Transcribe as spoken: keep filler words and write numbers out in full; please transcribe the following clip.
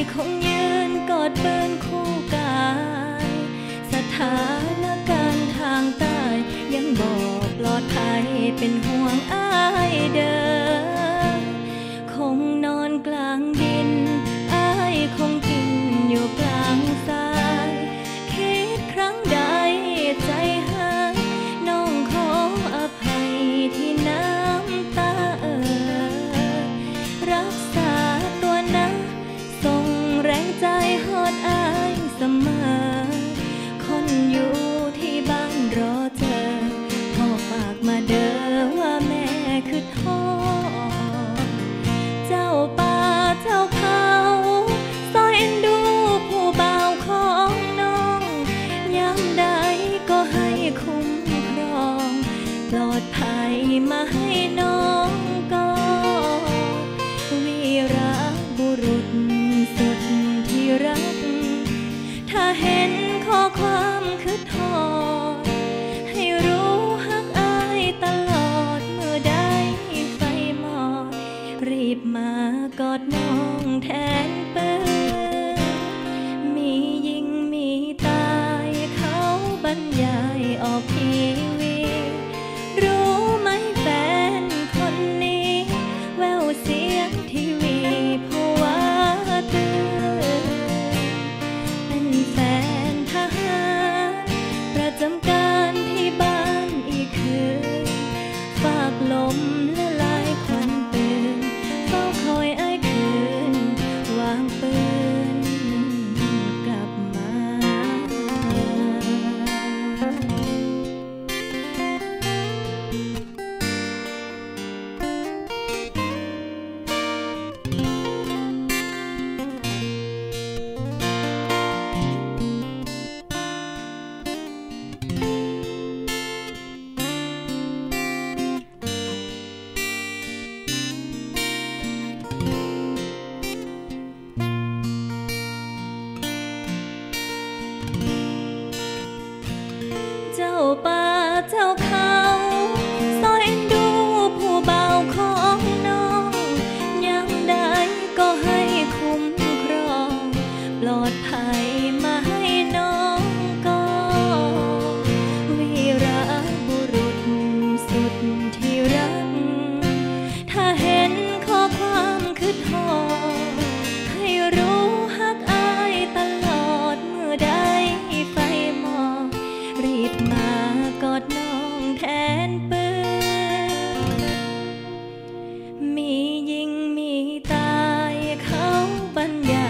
คงยืนกอดเปื้อนคู่กายสถานการณ์ทางใต้ยังบอกปลอดภัยเป็นห่วงอ้ายเด้อคงนอนกลางดินอ้ายคงกินอยู่กลางทรายคิดครั้งใดใจหายน้องขออภัยที่น้ำตาเอ่อรักษาตัวนะส่งแรงใจหอดอ้ายเสมอคนอยู่ที่บ้านรอเจอพ่อฝากมาเด้อว่าแม่คือท้อเจ้าป่าเจ้าเขาซอยเอ็นดูผู้บ่าวของน้องยามใดก็ให้คุ้มครองปลอดภัยมาให้น้องก็วีระบุรุษสุดที่รักถ้าเห็นข้อความคือทอดให้รู้ฮักอายตลอดเมื่อใดไฟมอดรีบมากอดน้องแทนเปิ้ลมียิงมีตายเขาบรรยายออกทีวีรู้ไหมแฟนคนนี้แววเสียงทีวีเพราะว่าตื่นเป็นแฟนทหารประจำการที่บ้านอีกคืนฝากลมละลายควันปืนเฝ้าคอยอ้ายคืนวางปืนกลับมาเจ้าป่าเจ้าเขาซอยเอ็นดูผู้บ่าวของน้องยามใดก็ให้คุ้มครองปลอดภัยมาให้น้องก็วีระบุรุษสุดที่รักถ้าเห็นข้อความคือทอให้รู้ฮักอายตลอดเมื่อใดไฟมอดรีบมากอดน้องแทนปืนมียิงมีตายเขาบรรย